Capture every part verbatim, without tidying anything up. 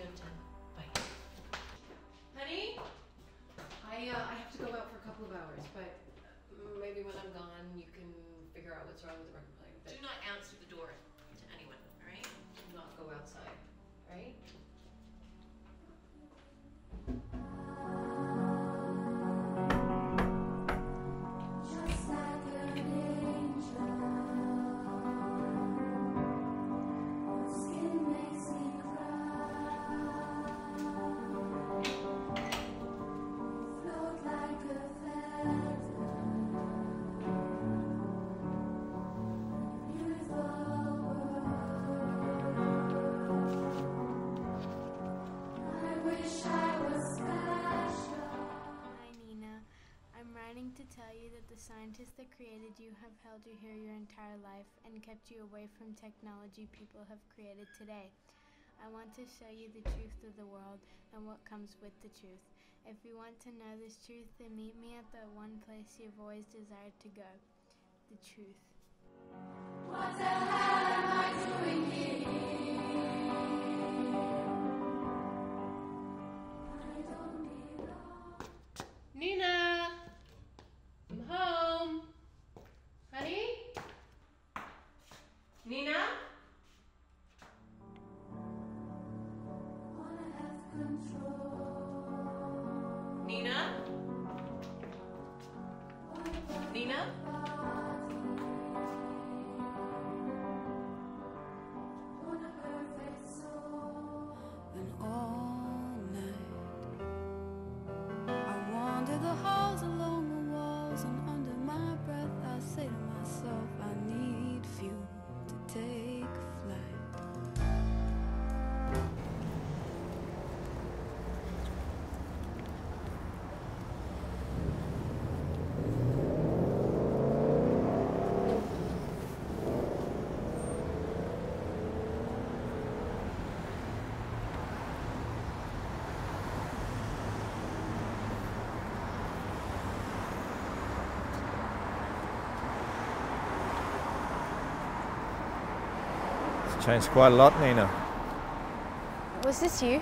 at ten. Bye. Honey? I, uh, I have to go out for a couple of hours, but maybe when I'm gone, you can figure out what's wrong with the record player. But do not answer the door to anyone, all right? Do not go outside, all right? To tell you that the scientists that created you have held you here your entire life and kept you away from technology people have created today. I want to show you the truth of the world and what comes with the truth. If you want to know this truth, then meet me at the one place you've always desired to go, the truth. What the hell am I doing here? I don't belong. Nina! I'm home. Honey? Nina? Wanna have control. Nina? Nina? And all night I wander the halls along the walls, and under my breath I say to myself, I need fuel to take flight. Changed quite a lot, Nina. Was this you?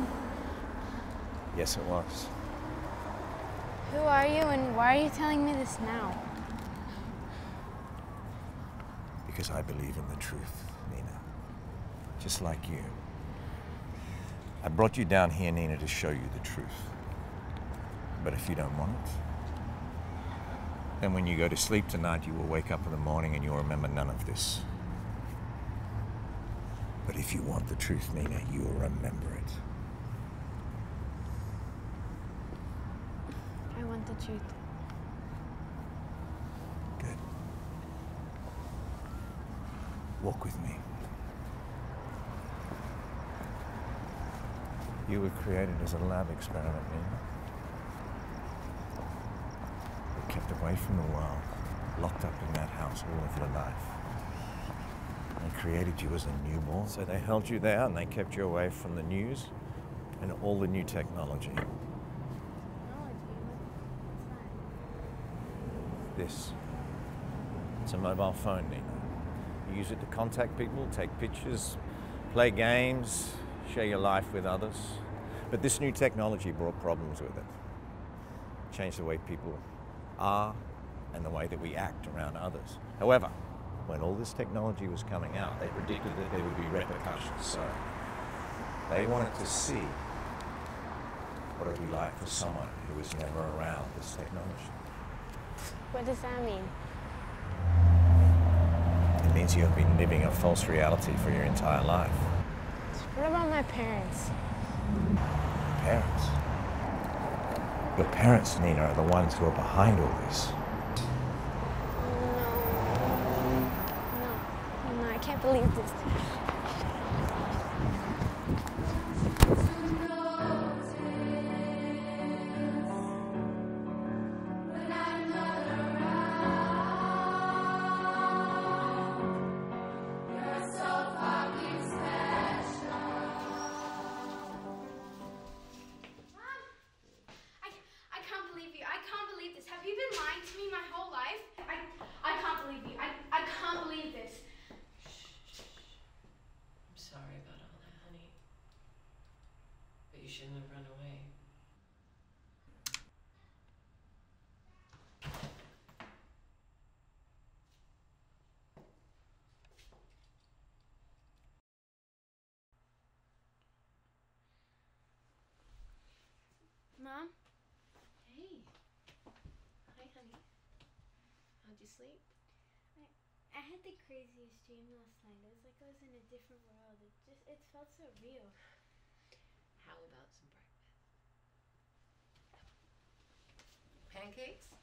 Yes, it was. Who are you and why are you telling me this now? Because I believe in the truth, Nina. Just like you. I brought you down here, Nina, to show you the truth. But if you don't want it, then when you go to sleep tonight, you will wake up in the morning and you'll remember none of this. But if you want the truth, Nina, you will remember it. I want the truth. Good. Walk with me. You were created as a lab experiment, Nina. You were kept away from the world, locked up in that house all of your life. They created you as a newborn, so they held you there and they kept you away from the news and all the new technology. This. It's a mobile phone, Nina. You use it to contact people, take pictures, play games, share your life with others. But this new technology brought problems with it. Changed the way people are and the way that we act around others. However, when all this technology was coming out, they predicted that there would be repercussions. So they wanted to see what it would be like for someone who was never around this technology. What does that mean? It means you have been living a false reality for your entire life. What about my parents? Parents? Your parents, Nina, are the ones who are behind all this. No, no, I can't believe this. you shouldn't have run away. Mom? Hey. Hi, honey. How'd you sleep? I, I had the craziest dream last night. It was like I was in a different world. It just, it felt so real. How about some breakfast? Pancakes?